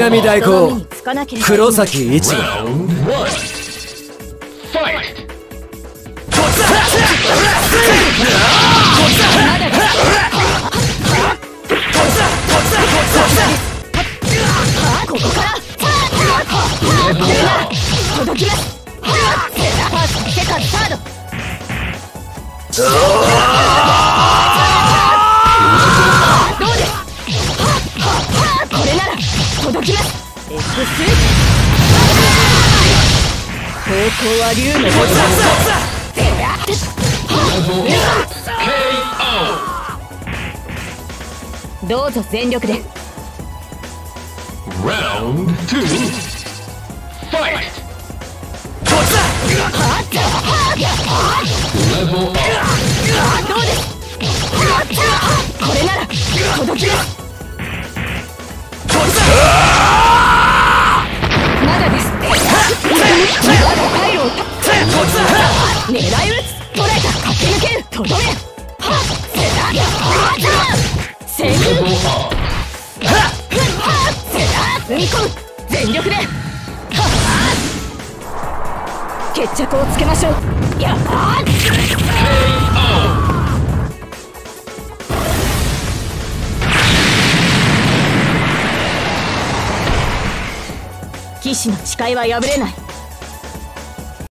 神代行黒崎一郎。 ここから届きます。ファーストセカンドサード。どうです。これなら届きます。X 方向は竜の文字。どうぞ全力で。 Round 2 Fight! Level up! どうです。これなら届きます。まだです。まだ回路を狙い撃つ。捉えた。駆け抜ける。とどめ。セーフ。踏み込む。全力で決着をつけましょう。やっ騎士の誓いは破れない。